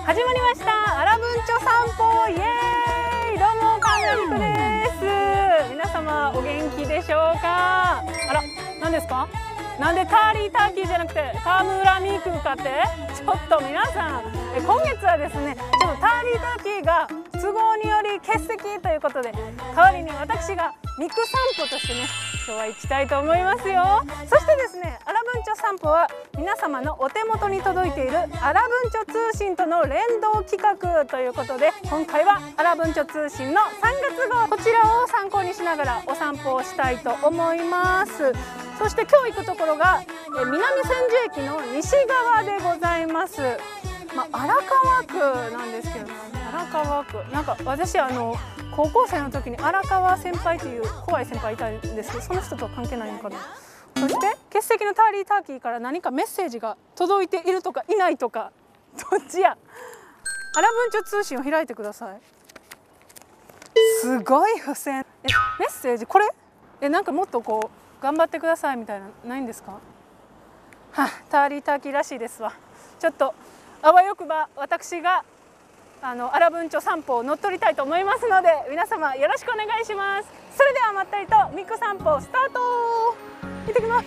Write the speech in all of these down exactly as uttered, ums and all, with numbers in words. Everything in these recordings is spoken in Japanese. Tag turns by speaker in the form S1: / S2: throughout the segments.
S1: 始まりましたアラブンチョ散歩イエーイ。どうもカムラミクです。皆様お元気でしょうか。あら、何ですか。なんでターリーターキーじゃなくてカムラミクかって。ちょっと皆さん、え今月はですね、ちょっとターリーターキーが都合により欠席ということで、代わりに私がミク散歩としてね、今日は行きたいと思いますよ。そしてですね、アラブンチョ散歩は皆様のお手元に届いているアラブンチョ通信との連動企画ということで、今回はアラブンチョ通信のさんがつごう、こちらを参考にしながらお散歩をしたいと思います。そして今日行くところがえ南千住駅の西側でございます。まあ、荒川区なんですけど、荒川区なんか私あの高校生の時に荒川先輩という怖い先輩いたんですけど、その人とは関係ないのかな。そして欠席のターリーターキーから何かメッセージが届いているとかいないとか、どっちや。アラブンチョ通信を開いてください。すごい付箋。えメッセージこれえなんかもっとこう頑張ってくださいみたいなないんですか。はあ、ターリーターキーらしいですわ。ちょっとあわよくば私があのアラブンチョ散歩を乗っ取りたいと思いますので、皆様よろしくお願いします。それではまったりとミク散歩スタート。行ってきます。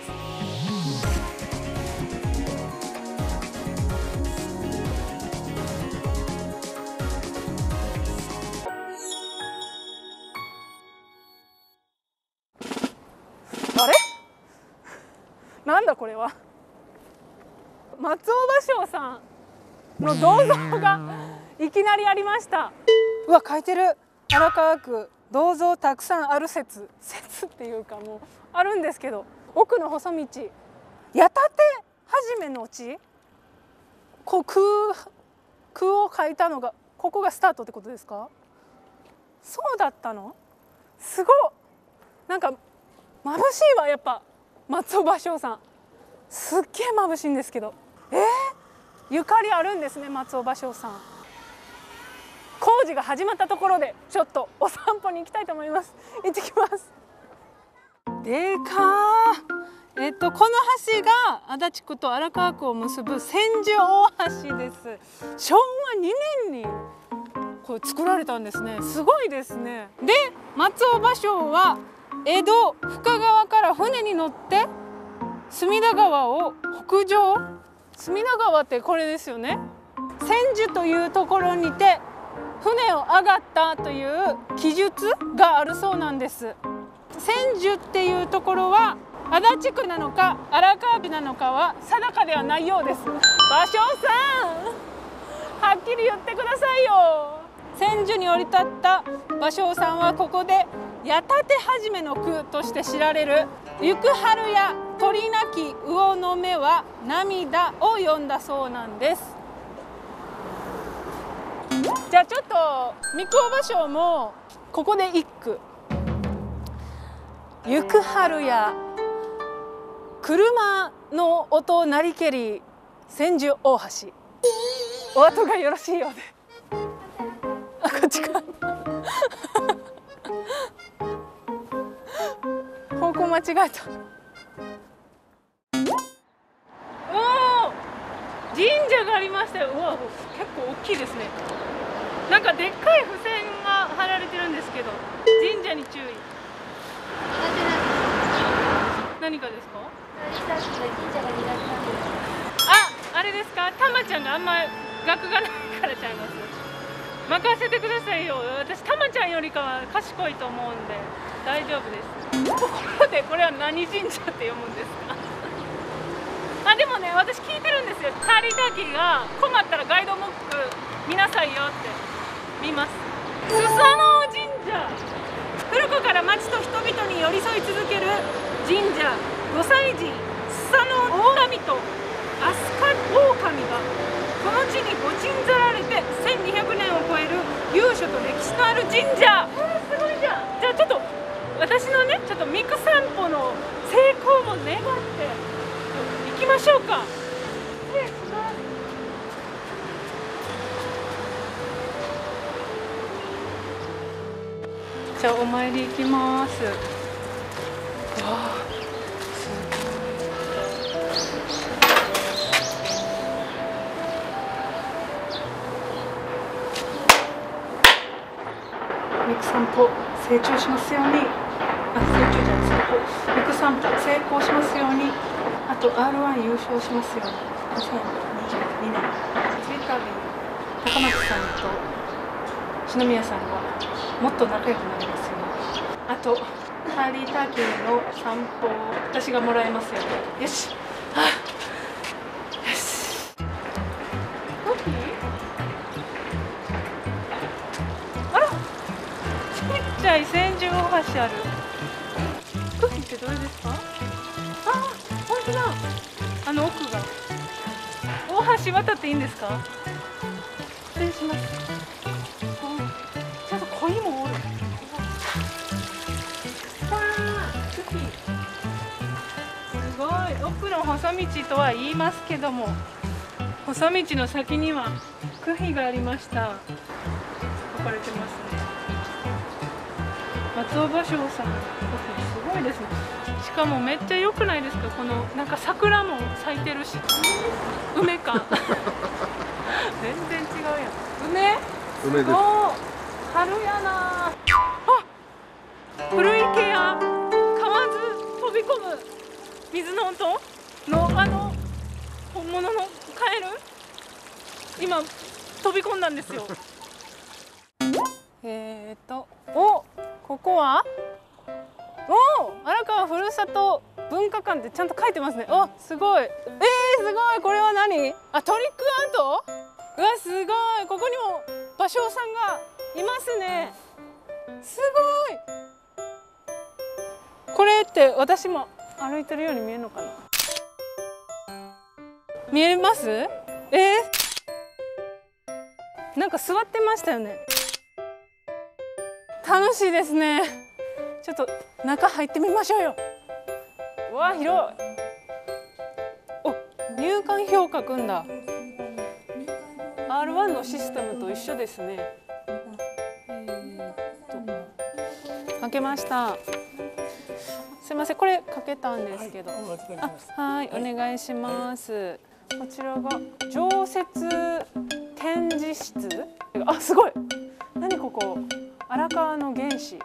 S1: あれなんだこれは。松尾芭蕉さんの銅像がいきなりありました。うわ、書いてる。荒川区銅像たくさんある説説っていうかもうあるんですけど、奥の細道矢立はじめの地、こう空空を書いたのがここがスタートってことですか。そうだったの。すごい。なんか眩しいわ。やっぱ松尾芭蕉さんすっげえ眩しいんですけど、えー、ゆかりあるんですね、松尾芭蕉さん。工事が始まったところでちょっとお散歩に行きたいと思います。行ってきます。でかー。えっとこの橋が足立区と荒川区を結ぶ千住大橋です。しょうわにねんにこれ作られたんですね。すごいですね。で松尾芭蕉は江戸深川から船に乗って隅田川を北上。隅田川ってこれですよね。千住というところにて船を上がったという記述があるそうなんです。千住っていうところは足立区なのか荒川区なのかは定かではないようです。芭蕉さん、はっきり言ってくださいよ。千住に降り立った芭蕉さんはここで矢立はじめの句として知られる「行く春や鳥なき魚の目は涙」を詠んだそうなんです。じゃあちょっと三久保芭蕉もここで一句「行く春や車の音なりけり千住大橋」。お後がよろしいようで。あ、こっちか。方向間違えた。おお、神社がありましたよ。うわ、結構大きいですね。なんかでっかい付箋が貼られてるんですけど、神社に注意。何かですか？あ、あれですか？たまちゃんがあんま学がないからちゃいます。任せてくださいよ。私たまちゃんよりかは賢いと思うんで大丈夫です。ところでこれは何神社って読むんですか？あ、でもね、私聞いてるんですよ。ターリーターキーが困ったらガイドブック見なさいよって見ます。スサノオ神社。古くから町と人々に寄り添い続ける神社、御祭神スサノオ大神と飛鳥大神がこの地にご鎮座られてせんにひゃくねんを超える由緒と歴史のある神社。えー、すごいじゃん。じゃあちょっと私のね、ちょっとミク散歩の成功も願って行きましょうか。失礼します。じゃあお参り行きます。わあ、すごい。 肉散歩成長しますように。あ、成長じゃない、成功。肉散歩成功しますように。あと アールワン 優勝しますように。にせんにじゅうにねんツイッターで高松さんと篠宮さんがもっと仲良くなりますように。あとハーリーターキーの散歩を私がもらえますように。よし、はあ、よし。コーヒー？あら、ちっちゃい千住大橋ある。コーヒーってどれですか？あ、本当だ。あの奥が。大橋渡っていいんですか？失礼します。ちゃんと鯉もおる。すごい。奥の細道とは言いますけども、細道の先には区碑がありました。書かれてますね。松尾芭蕉さんの区碑すごいですね。しかもめっちゃ良くないですか？このなんか桜も咲いてるし、梅か全然違うやん。梅？
S2: 梅です。
S1: 春やな。あ、古池や買わず飛び込む水の音のあの本物のカエル、今飛び込んだんですよ。えっと、お、ここはお荒川ふるさと文化館ってちゃんと書いてますね。お、すごい。えー、すごい。これは何？あ、トリックアート？うわ、すごい。ここにも芭蕉さんがいますね。すごい。これって私も歩いてるように見えるのかな？見えます？えー、なんか座ってましたよね。楽しいですね。ちょっと中入ってみましょうよ。うわ、広い。お、入館票書くんだ。アールワン のシステムと一緒ですね。えー、っと開けました。すいません、これかけたんですけど。あ、はい、お願いします。こちらが常設展示室。あ、すごい。何ここ？荒川の原始。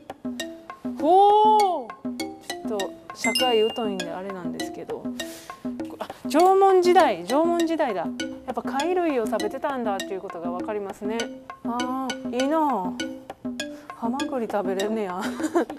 S1: おお。ちょっと社会疎いんであれなんですけど。あ、縄文時代、縄文時代だ。やっぱ貝類を食べてたんだっていうことがわかりますね。ああ、いいな。ハマグリ食べれんねや。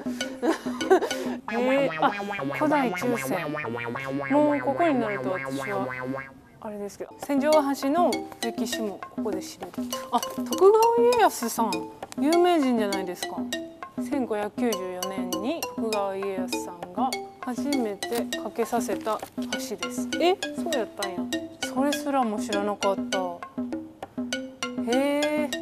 S1: えー、あ、古代中世。もうここになると私はあれですけど、千住大橋の歴史もここで知れる。あ、徳川家康さん、有名人じゃないですか。せんごひゃくきゅうじゅうよねんに徳川家康さんが初めて架けさせた橋です。え、そうやったんや。それすらも知らなかった。へえ。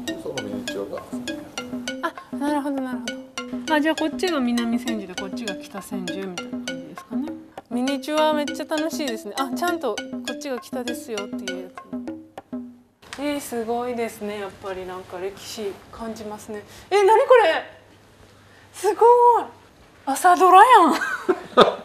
S1: あ、なるほどなるほど。あ、じゃあこっちが南千住でこっちが北千住みたいな感じですかね。ミニチュアめっちゃ楽しいですね。あ、ちゃんとこっちが北ですよっていうやつ。えー、すごいですね。やっぱりなんか歴史感じますね。えー、何これ？すごい。朝ドラやん。え？ファー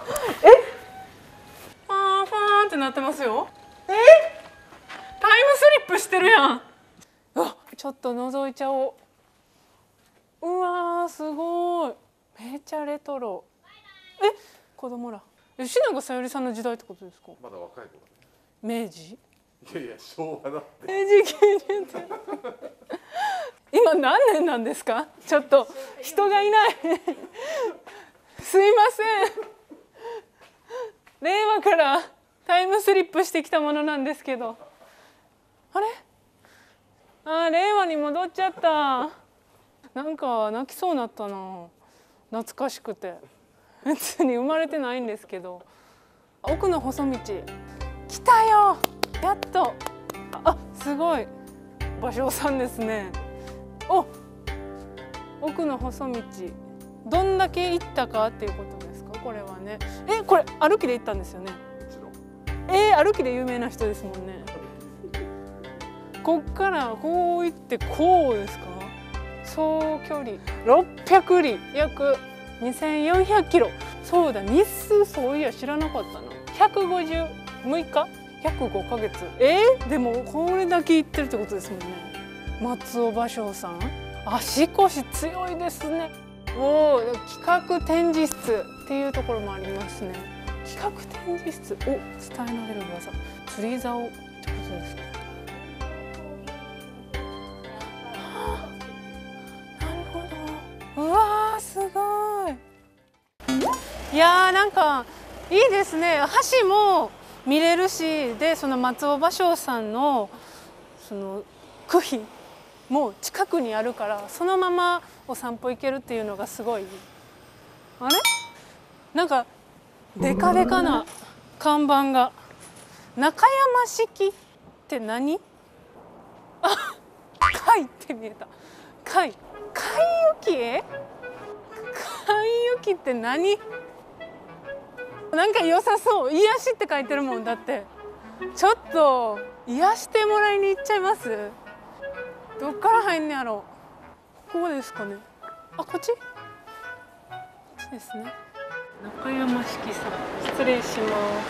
S1: ファーってなってますよ。え？タイムスリップしてるやん。うわ、ちょっと覗いちゃおう。うわー、すごい。めっちゃレトロ。え、子供ら。吉永小百合さんの時代ってことですか？
S2: まだ若い子
S1: だね。明治？
S2: いやいや、昭和だって。
S1: 明治きゅうじゅうねん。今何年なんですか？ちょっと人がいない。すいません。令和からタイムスリップしてきたものなんですけど。あれ？あー、令和に戻っちゃった。なんか泣きそうになったな。懐かしくて。別に生まれてないんですけど。奥の細道。来たよ。やっと。あ、すごい。芭蕉さんですね。お。奥の細道。どんだけ行ったかっていうことですか。これはね。え、これ歩きで行ったんですよね。えー、歩きで有名な人ですもんね。こっからこう行ってこうですか。総距離ろっぴゃくり、約にせんよんひゃくキロ。そうだ、日数そういや知らなかったな。ひゃくごじゅうむいか、約ごかげつ。えー、でもこれだけ行ってるってことですもんね。松尾芭蕉さん、 足腰強いですね。おお、企画展示室っていうところもありますね。企画展示室、お、伝えられる技、釣り竿ってことですか。はあ、なるほど。うわー、すごい。いやー、なんかいいですね。橋も見れるし、でその松尾芭蕉さんのその句碑も近くにあるから、そのままお散歩行けるっていうのがすごい。あれ？なんかデカデカな看板が。中山式って何？あ、貝って見えた。貝。貝雪？貝雪って何？なんか良さそう。癒しって書いてるもんだって。ちょっと癒してもらいに行っちゃいます。どっから入んねやろう。ここですかね。あ、こっち？こっちですね。中山式さん、失礼します。失礼します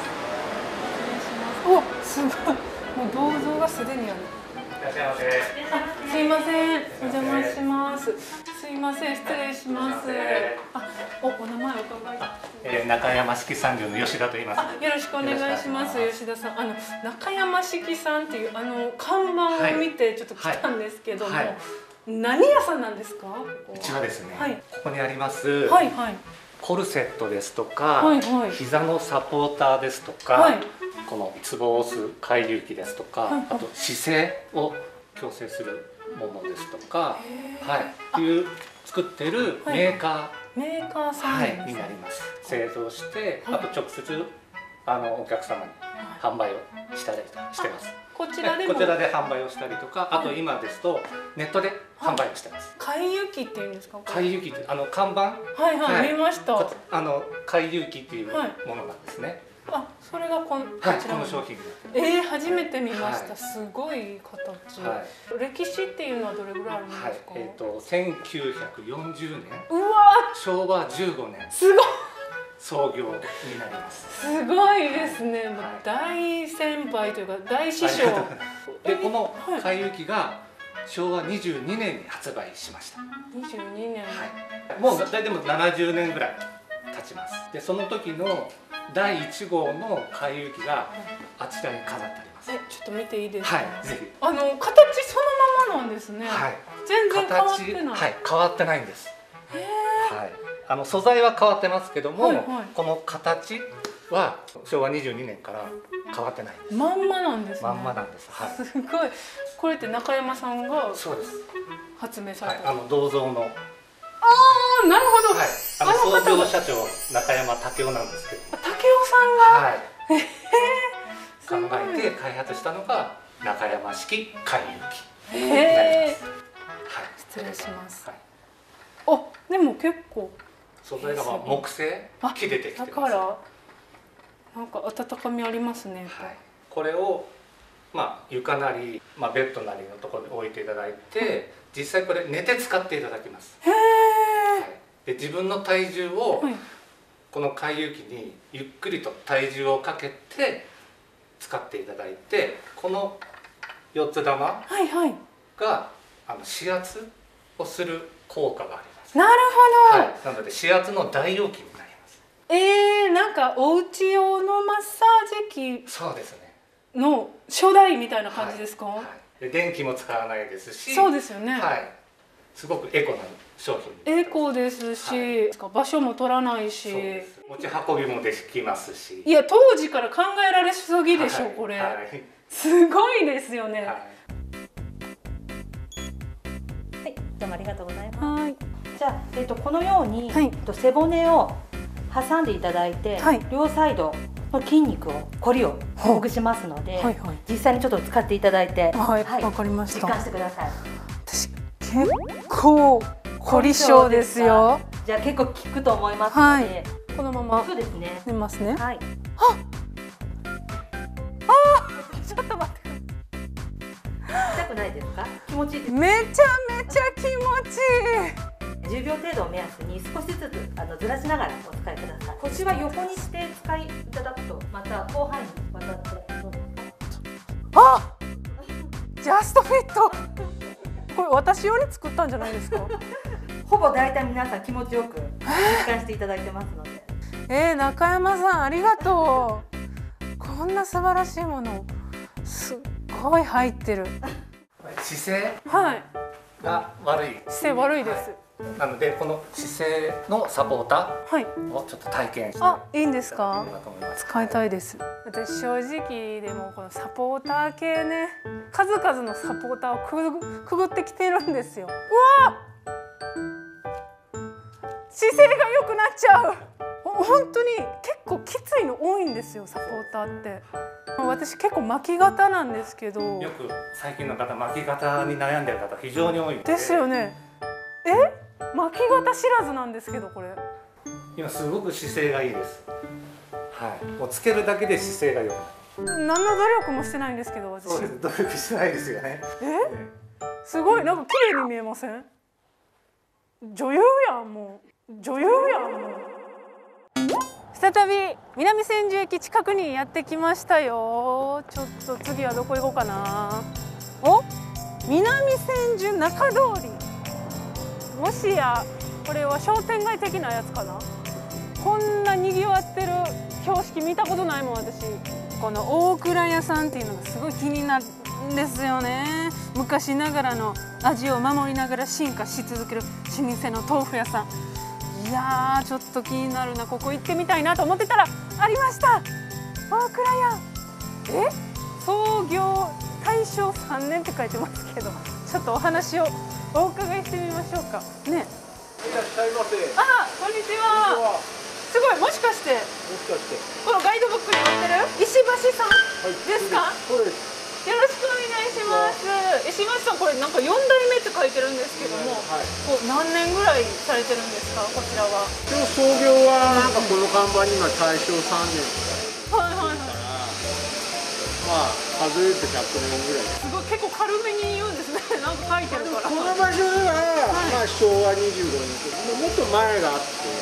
S1: 。お、すごい。もう銅像がすでにある。
S3: いらっしゃいませ。
S1: あ、すいません。お邪魔します。すいません、失礼します。あ、お、お名前お伺い。
S3: えー、中山式産業の吉田と言います。
S1: あ、よろしくお願いします。吉田さん、あの中山式さんっていうあの看板を見てちょっと来たんですけども、はいはい、何屋さんなんですか？
S3: うちはですね、はい、ここにあります。
S1: はいはい。
S3: コルセットですとか、
S1: はいはい、
S3: 膝のサポーターですとか、はい、このツボを押す回遊機ですとか、はいはい、あと姿勢を矯正するものですとか、はい、っていう作ってるメーカー、はい、
S1: メーカーさん、
S3: はい、になります。製造して、あと直接あのお客様に販売をしたりとかしてます。
S1: こちらでも
S3: こちらで販売をしたりとか、あと今ですとネットで販売をしてます。
S1: 回遊機っていうんですか？
S3: 回遊機ってあの看板、
S1: はいはい、はい、見ました。
S3: あの回遊機っていうものなんですね。
S1: はい、あ、それがこのこ
S3: ちらの、はい、
S1: この
S3: 商品。
S1: ええー、初めて見ました。はい、すごい形。
S3: はい、
S1: 歴史っていうのはどれぐらいあるんですか？はい、
S3: えっとせんきゅうひゃくよんじゅうねん。
S1: うわー、
S3: しょうわじゅうごねん。
S1: すごい。
S3: 創業になります。
S1: すごいですね。はい、大先輩というか大師匠。
S3: でこの回遊機がしょうわにじゅうにねんに発売しました。
S1: にじゅうにねん。はい。
S3: もう大体もななじゅうねんぐらい経ちます。でその時のだいいち号の回遊機があちらに飾ってあります。
S1: え、ちょっと見ていいですか？
S3: はい、ぜひ。
S1: あの形そのままなんですね。はい。全然変わってない。
S3: はい、変わってないんです。へえ。はい。あの素材は変わってますけども、はいはい、この形はしょうわにじゅうにねんから変わってないです。
S1: まんまなんですね。
S3: まんまなんです。はい。
S1: すごい。これって中山さんが
S3: そうです
S1: 発明された。
S3: はい、あの銅像の。あ
S1: あ、なるほど。
S3: はい。あの創業社長中山武雄なんですけど。
S1: 武雄さんが。はい。え
S3: ー、考えて開発したのが中山式回遊機。
S1: へえ。はい。
S3: 失
S1: 礼します。はい。あ、でも結構
S3: 素材がまあ木製、木でできてます。だ
S1: からなんか温かみありますね。
S3: はい、これをまあ床なり、まあ、ベッドなりのところに置いていただいて、はい、実際これ寝て使っていただきます。へえ、はい。で自分の体重をこの回遊機にゆっくりと体重をかけて使っていただいて、このよっつ玉が、はいはい、あの指圧をする効果があります。
S1: なるほど、はい、
S3: なので指圧の代用機になります。
S1: えー、なんかお家用のマッサージ機
S3: そうですね
S1: の初代みたいな感じですか？はいはい、
S3: で電気も使わないですし、
S1: そうですよね、
S3: はい、すごくエコな商品
S1: エコですし、はい、場所も取らないし、
S3: 持ち運びもできますし、
S1: いや当時から考えられすぎでしょ、はい、これ、はい、すごいですよね。はい、はい 、
S4: どうもありがとうございます。はい、じゃあ、えー、とこのように、はい、背骨を挟んでいただいて、はい、両サイドの筋肉をこりをほぐしますので、はいはい、実際にちょっと使っていただいて、
S1: はい、はい、わかりました。
S4: 実感してください。
S1: 私結構こり性ですよ。
S4: じゃあ結構効くと思いますので、はい、
S1: このまま
S4: そうですね。
S1: 寝ますね。
S4: はい。
S1: あ、あ、ちょっと待って。
S4: 痛くないですか？気持ちいいです。
S1: めちゃめちゃ気持ちいい。
S4: じゅうびょう程度を目安に少しずつあのずらしながらお使いください。腰は横にして使いいただくとまた広範囲にわたってどうですか？
S1: あ、ジャストフィット。 これ私用に作ったんじゃないですか？
S4: ほぼ大体皆さん気持ちよく実感していただいてますので。
S1: えー、中山さんありがとう。こんな素晴らしいものすっごい入ってる。
S3: 姿勢
S1: はい
S3: が悪い。
S1: 姿勢悪いです。
S3: はい、なのでこの姿勢のサポーターをちょっと体験して、
S1: あ、いいんですか？
S3: い
S1: 使いたいです。私正直でもこのサポーター系ね、数々のサポーターをくぐ、くぐってきてるんですよ。うわ！姿勢が良くなっちゃう。本当に結構きついの多いんですよ、サポーターって。私結構巻き肩なんですけど。
S3: よく最近の方巻き肩に悩んでる方非常に多い
S1: ですよね。え？巻き肩知らずなんですけどこれ。
S3: 今すごく姿勢がいいです。はい。もうつけるだけで姿勢が良くなる。
S1: 何の努力もしてないんですけど私。
S3: そうです。努力してないですよね。
S1: え？すごいなんか綺麗に見えません？女優やんもう。女優やんもう。再び南千住駅近くにやってきましたよ。ちょっと次はどこ行こうかな。お、南千住中通り。もしやこれは商店街的なやつかな。こんなにぎわってる標識見たことないもん私。この大倉屋さんっていうのがすごい気になるんですよね。昔ながらの味を守りながら進化し続ける老舗の豆腐屋さん。いやーちょっと気になるな。ここ行ってみたいなと思ってたらありました。大倉屋。え？創業大正さんねんって書いてますけど、ちょっとお話をお伺いしてみましょうか。ね。
S2: いらっしゃいませ。
S1: あ、こんにちは。すごい、もしかして。
S2: もしかして。
S1: このガイドブックに載ってる石橋さんですか？
S2: そうです。
S1: よろしくお願いします。石橋さん、これなんかよんだいめって書いてるんですけども、はい、こう何年ぐらいされてるんですか、こちらは。
S2: 今日創業はなんかこの看板には大正さんねんとか。はいはいはい。まあ数えてひゃくねんぐらい。す
S1: ごい結構軽めに言うんですね。なんか書いてるから。
S2: この場所は、はい、まあ昭和にじゅうごねん、もっと前があって。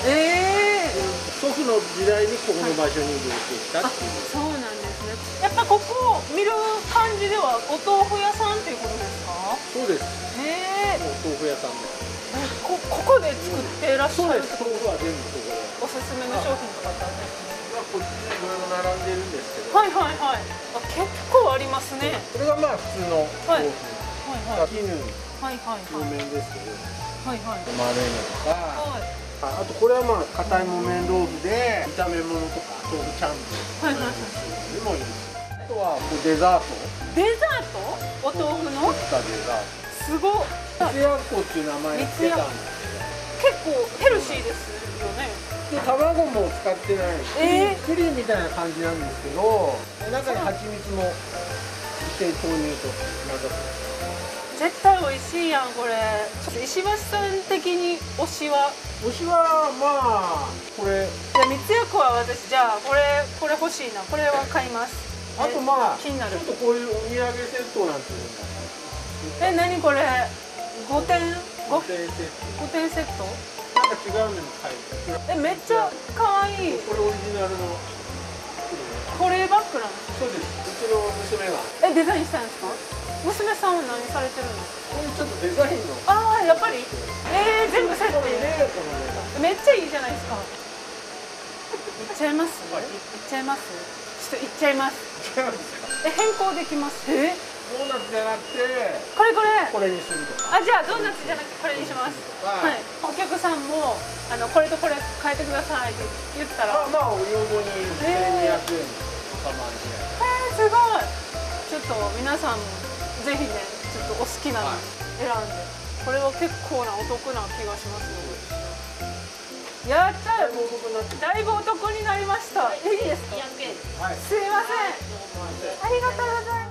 S2: ええー。祖父の時代にここの場所に出てきたっていう。
S1: そうなんですね。やっぱここを見る感じではお豆腐屋さんっていうことですか？
S2: そうです。へえ。お豆腐屋さんです。
S1: こここで作ってらっしゃるってこと？
S2: 豆腐は全部ここで。
S1: おすすめの商品とかってあるんですか？
S2: こっちにいろいろ並んでるんですけど。
S1: はいはいはい。あ、結構ありますね。
S2: これがまあ普通の豆腐。はいはいはい。絹。
S1: はいはいはい。
S2: 木綿ですけど。はいはい。丸いのとか。はい。あとこれはまあ硬い木綿豆腐で炒め物とか豆腐チャンプルーでもいいです。あとはこうデザート。デザート？お豆腐の？作ったデザート。すごっ。三つやっこっていう名前をつけたんですけど。結構ヘルシーですよね。で卵も使ってないし、えー、クリームみたいな感じなんですけど、中に蜂蜜も一定豆乳と混ざって。
S1: 絶対美味しいやんこれ。石橋さん的に推しは？
S2: 推しはまあこれ。
S1: じゃあ三つやっこは私じゃあこれこれ欲しいな。これは買います。
S2: あとまあ
S1: 気になる。
S2: ちょっとこういうお土産セットなんていう
S1: の。え、何これ？五点？
S2: 五点セット。
S1: 五点セット？
S2: なんか違うのに書いて。
S1: え、めっちゃ可愛い。
S2: これオリジナルの。
S1: 保冷バッグなんですか？
S2: そうです。うちの娘が。
S1: え、デザインしたんですか？娘さんは何されてるの？
S2: こういうちょっとデザインの。
S1: ああ、やっぱり。ええー、全部セットで。めっちゃいいじゃないですか。いっちゃいます？いっちゃいます？ちょっといっちゃいます。え、変更できます。え？
S2: ドーナツじゃなくて。
S1: これこれ。
S2: これにするとか。
S1: あ、じゃあドーナツじゃなくてこれにします。はい。お客さんもあのこれとこれ変えてくださいって言ったら。あ、まあお要望にせんにひゃくえんとかまんじゅう。えー、すごい。ちょっと皆さんもぜひね、ちょっとお好きなの選んで、はい、これは結構なお得な気がしますので。やったー、だいぶお得になりました。いいですか？はい、すいません、ありがとうございます。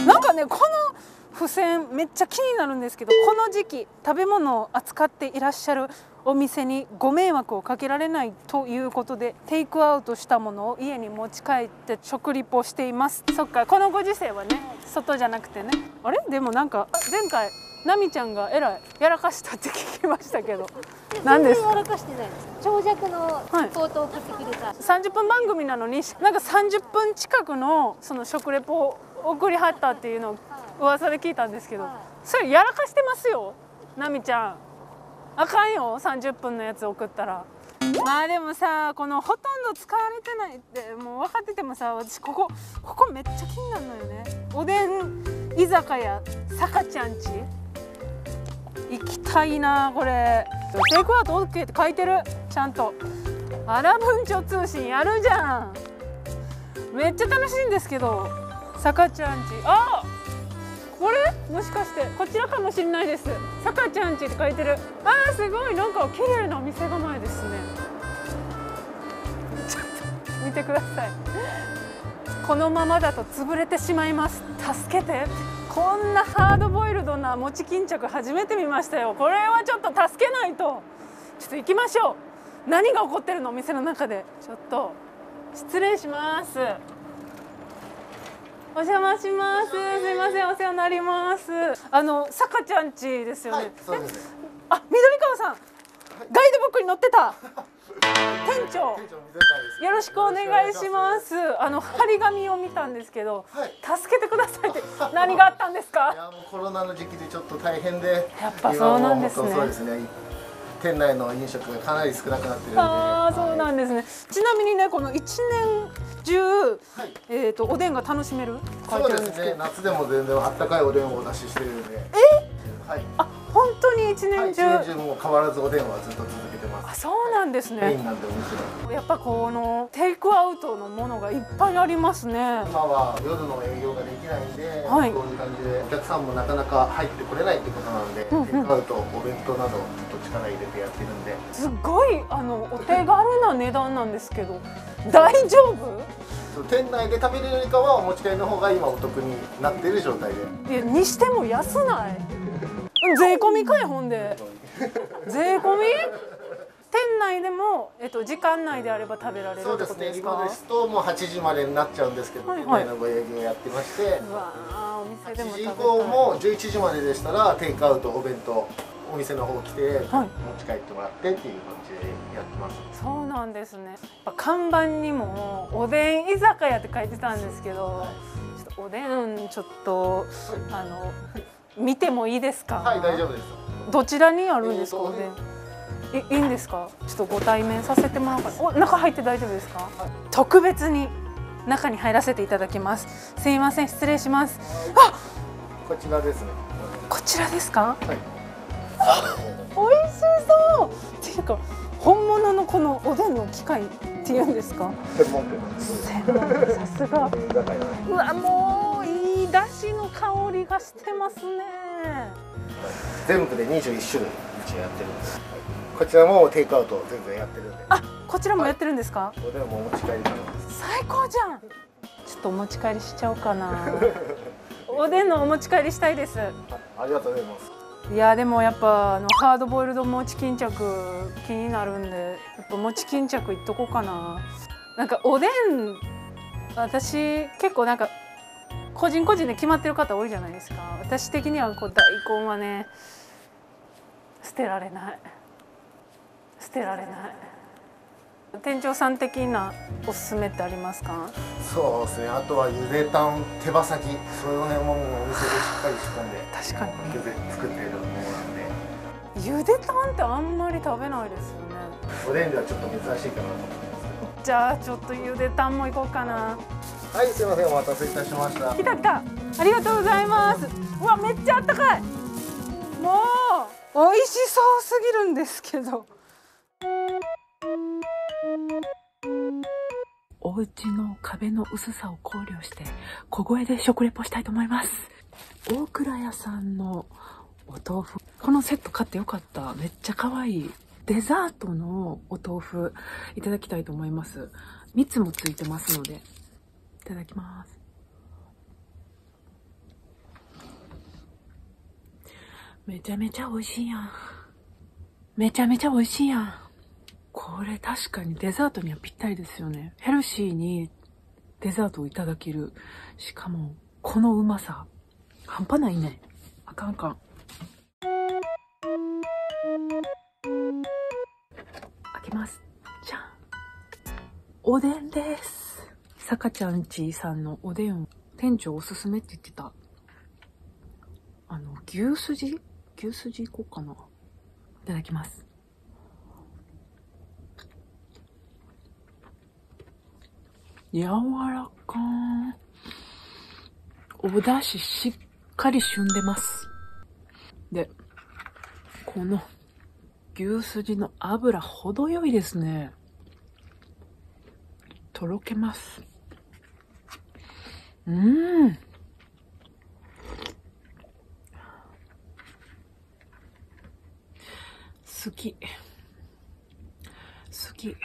S1: なんかね、この付箋めっちゃ気になるんですけど、この時期食べ物を扱っていらっしゃるお店にご迷惑をかけられないということでテイクアウトしたものを家に持ち帰って食リポしています。そっか、このご時世はね、外じゃなくてね。あれでもなんか前回ナミちゃんがえらいやらかしたって聞きましたけど、何ですか？
S5: やらかしてないです。長尺のレポートを送ってくれた、はい、
S1: さんじゅっぷん番組なのになんかさんじゅっぷん近くのその食レポを送りはったっていうのを噂で聞いたんですけど、それやらかしてますよ奈美ちゃん。あかんよさんじゅっぷんのやつ送ったら。まあでもさ、このほとんど使われてないってもう分かっててもさ、私ここここめっちゃ気になるのよね。おでん居酒屋さかちゃんち行きたいな。これテイクアウト オーケー って書いてるちゃんと。アラ文鳥通信やるじゃん。めっちゃ楽しいんですけど、さかちゃんち。あ、これもしかしてこちらかもしれないです。さかちゃんちって書いてる。あー、すごい、なんか綺麗なお店構えですね。ちょっと見てください。このままだと潰れてしまいます、助けて。こんなハードボイルドな餅巾着初めて見ましたよ。これはちょっと助けないと。ちょっと行きましょう。何が起こってるのお店の中で。ちょっと失礼します。お邪魔します。すいません、お世話になります。あのさかちゃんちですよね。はい、そうです。あ、緑川さん、はい、ガイドブックに載ってた店長。よろしくお願いします。あの張り紙を見たんですけど、はい、助けてくださいって。何があったんですか？いや、もう
S6: コロナの時期でちょっと大変で。
S1: やっぱそうなんですね。
S6: そうですね。店内の飲食がかなり少なくなってるんで。
S1: ああ、そうなんですね。はい、ちなみにね、この一年中、はい、えっとおでんが楽しめる。
S6: そうですね。夏でも全然あったかいおでんをお出ししてるんで。
S1: え？
S6: はい。
S1: あ、本当に一年中。
S6: はい、一年中も変わらずおでんはずっと続けてます。
S1: あ、そうなんですね。
S6: メインなんでお店は。
S1: やっぱこのテイクアウトのものがいっぱいありますね。
S6: 今は夜の営業ができないんで、はい、こういう感じでお客さんもなかなか入ってこれないってことなんで、うんうん、テイクアウト、お弁当などちょっと力入れてやってるんで。
S1: すごいあのお手軽な値段なんですけど、大丈夫？
S6: 店内で食べるよりかはお持ち帰りの方が今お得になっている状態で。
S1: いや、にしても安ない？税込みかい。ほんで税込み？店内でも、えっと、時間内であれば食べられるってことですか？そうですね。今ですともうはちじまでになっちゃうんですけど、はいはい、店内のご営業やってまして、うわー、お店でも食べたい。はちじ以降もじゅういちじまででしたらテイクアウト、お弁当、お店の方来て、はい、持ち帰ってもらってっていう感じでやってます。 そうなんですね。やっぱ看板にもおでん居酒屋って書いてたんですけど、はい、ちょっとおでんちょっと、はい、あの見てもいいですか？
S6: はい、大丈夫です。
S1: どちらにあるんですか、おでん？いいいんですか？ちょっとご対面させてもらおうかな。お、中入って大丈夫ですか？はい、特別に中に入らせていただきます。すいません、失礼します。あ、
S6: こちらですね。
S1: こちらですか？
S6: はい。
S1: 美味しそうっていうか、本物のこのおでんの機械っていうんですか？
S6: 専門店。
S1: 専門店、さすが。うわ、もういい出汁の香りがしてますね。
S6: 全部でにじゅういち種類うちやってるんです。こちらもテイクアウト全然やってるんで。
S1: あ、こちらもやってるんですか？
S6: おでんもお持ち帰り可能です。
S1: 最高じゃん。ちょっとお持ち帰りしちゃおうかな。おでんのお持ち帰りしたいです。
S6: ありがとうございます。
S1: いや、でもやっぱあのハードボイルド餅巾着気になるんで、やっぱ餅巾着いっとこうかな。なんかおでん、私結構なんか個人個人で決まってる方多いじゃないですか。私的にはこう大根はね、捨てられない捨てられない。店長さん的なおすすめってありますか？
S6: そうですね。あとはゆでたん、手羽先、その辺もお店でしっかり仕込んで、
S1: 確かに
S6: 作っているものなんで。
S1: ゆでたんってあんまり食べないですよね。
S6: おでんではちょっと珍しいかなと思ってます。
S1: じゃあちょっとゆでたんもいこうかな。
S6: はい、すいません、お待たせいたしました。
S1: 来た来た、ありがとうございます。うわ、めっちゃあったかい。もう美味しそうすぎるんですけど。お家の壁の薄さを考慮して小声で食レポしたいと思います。大倉屋さんのお豆腐、このセット買ってよかった。めっちゃ可愛いデザートのお豆腐いただきたいと思います。蜜もついてますのでいただきます。めちゃめちゃ美味しいやん。めちゃめちゃ美味しいやん。これ確かにデザートにはぴったりですよね。ヘルシーにデザートをいただける。しかもこのうまさ半端ないね。あかんあかん。開けます。じゃん。おでんです。さかちゃんちさんのおでん、店長おすすめって言ってた。 あの牛すじ牛すじいこうかな。いただきます。柔らかー。お出汁しっかり旬でます。で、この牛すじの脂程よいですね。とろけます。うーん。好き。好き。好き。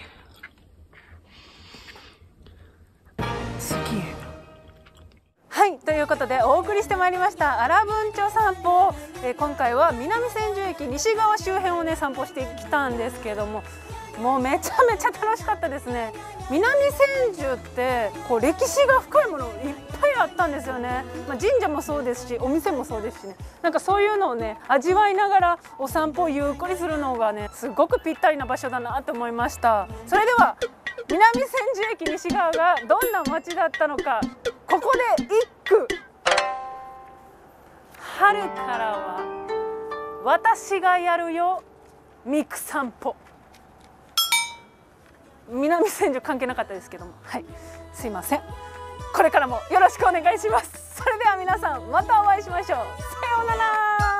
S1: はい、ということでお送りしてまいりました荒文町散歩、えー、今回は南千住駅西側周辺をね散歩してきたんですけども、もうめちゃめちゃ楽しかったですね。南千住ってこう歴史が深いものいっぱいあったんですよね。まあ、神社もそうですしお店もそうですしね、なんかそういうのをね味わいながらお散歩をゆっくりするのがねすごくぴったりな場所だなと思いました。それでは南千住駅西側がどんな街だったのか、ここで一句。春からは私がやるよミク散歩。南千住関係なかったですけども、はい、すいません。これからもよろしくお願いします。それでは皆さんまたお会いしましょう。さようなら。